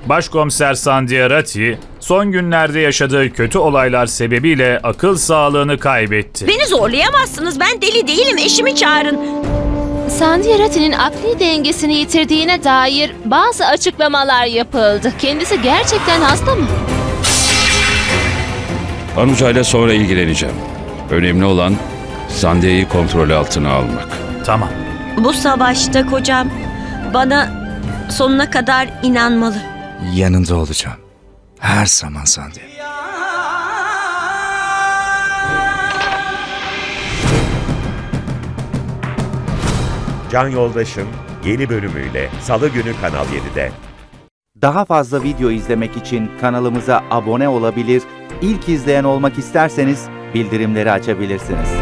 Başkomiser Sandhya Rathi, son günlerde yaşadığı kötü olaylar sebebiyle akıl sağlığını kaybetti. Beni zorlayamazsınız. Ben deli değilim. Eşimi çağırın. Sandhya Rathi'nin akli dengesini yitirdiğine dair bazı açıklamalar yapıldı. Kendisi gerçekten hasta mı? Anuja'yla sonra ilgileneceğim. Önemli olan Sandhya'yı kontrol altına almak. Tamam. Bu savaşta kocam bana sonuna kadar inanmalı. Yanında olacağım. Her zaman Sandhya. Can Yoldaşım yeni bölümüyle Salı günü Kanal 7'de. Daha fazla video izlemek için kanalımıza abone olabilir, ilk izleyen olmak isterseniz bildirimleri açabilirsiniz.